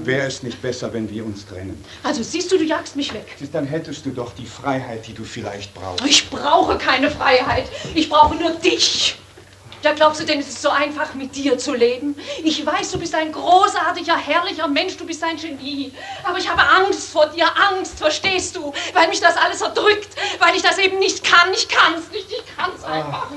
Wäre es nicht besser, wenn wir uns trennen? Also siehst du, du jagst mich weg. Dann hättest du doch die Freiheit, die du vielleicht brauchst. Ich brauche keine Freiheit. Ich brauche nur dich. Ja, glaubst du denn, es ist so einfach, mit dir zu leben? Ich weiß, du bist ein großartiger, herrlicher Mensch, du bist ein Genie. Aber ich habe Angst vor dir, Angst, verstehst du? Weil mich das alles erdrückt, weil ich das eben nicht kann. Ich kann's nicht, ich kann's einfach nicht.